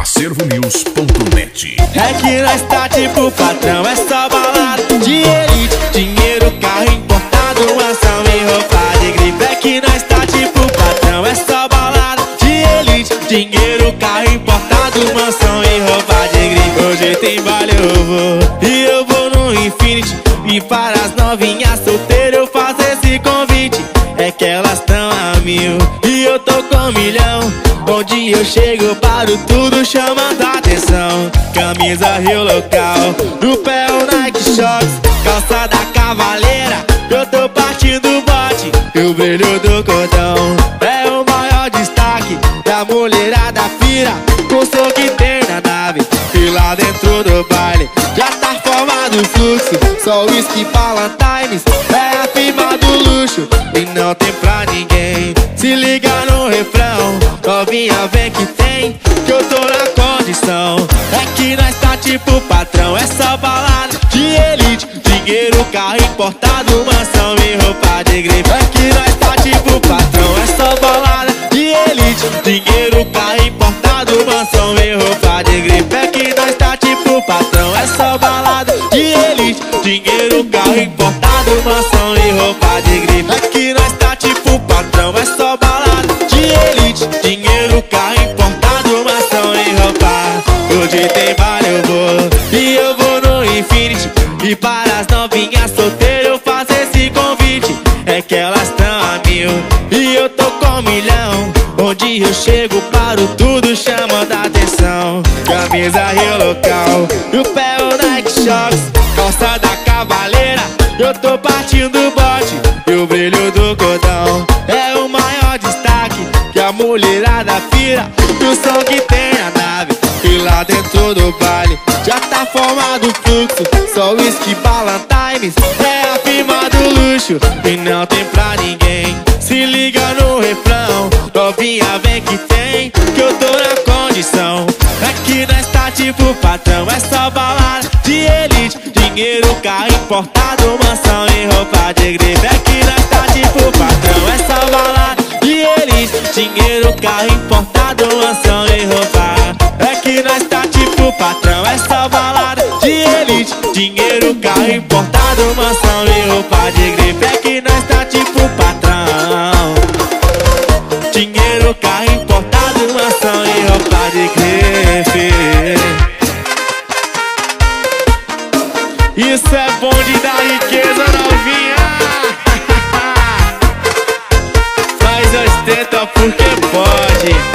acervonews.net. É que nós tá tipo patrão, é só balada de elite, dinheiro, carro importado, mansão e roupa de grife. É que nós tá tipo patrão, é só balada de elite, dinheiro, carro importado, mansão e roupa de grife. Hoje tem baile, eu vou, e eu vou no Infinity. E para as novinhas solteiras eu faço esse convite. É que elas tão a mil e eu tô com 1 milhão. Onde eu chego paro tudo chamando a atenção. Camisa Rio local, no pé o Nike Shox, calça da Cavaleira, eu tô partindo o bote. E o brilho do cordão é o maior destaque da mulherada pira, com o som que tem na nave. E lá dentro do baile já tá formado o fluxo. Só whisky Valentine's é a firma do luxo. E não tem pra ninguém, se liga no refrão. Novinha vem que tem, que eu tô na condição. É que nós tá tipo patrão, é só balada de elite, dinheiro, carro importado, mansão e roupa de grife. É que nós tá tipo patrão, é só balada de elite, dinheiro, carro importado, mansão e roupa de grife. É que nós tá tipo patrão, é só balada de elite, dinheiro, carro importado, mansão e roupa de grife. É que nós tá tipo patrão, é só balada de elite, dinheiro, carro importado, mansão e roupa. Hoje tem baile, eu vou, e eu vou no Infinity. E para as novinhas solteiras eu faço esse convite. É que elas tão a mil e eu tô com 1 milhão. Onde eu chego paro tudo chamando a atenção. Camisa Rio local, no pé o Nike Shox, calça da Cavaleira, eu tô partindo o bote. E o brilho do cordão é o maior destaque que a mulherada pira, do som que tem na nave. E lá dentro do baile já tá formado o fluxo. Só whisky Valentine's é a firma do luxo. E não tem pra ninguém, se liga no refrão. Novinha vem que tem, que eu tô na condição. Aqui nós tá tipo patrão, é só balada de elite, dinheiro, carro importado, mansão e roupa de grife. Aqui nós tá tipo patrão, é só balada de elite, dinheiro, carro importado, mansão e roupa. Aqui nós tá tipo patrão, é só balada de elite, dinheiro, carro importado, mansão e roupa de grife. Aqui nós tá tipo patrão, dinheiro, carro importado, mansão e roupa de grife. Isso é bom de dar riqueza, novinha. Faz ostenta porque pode.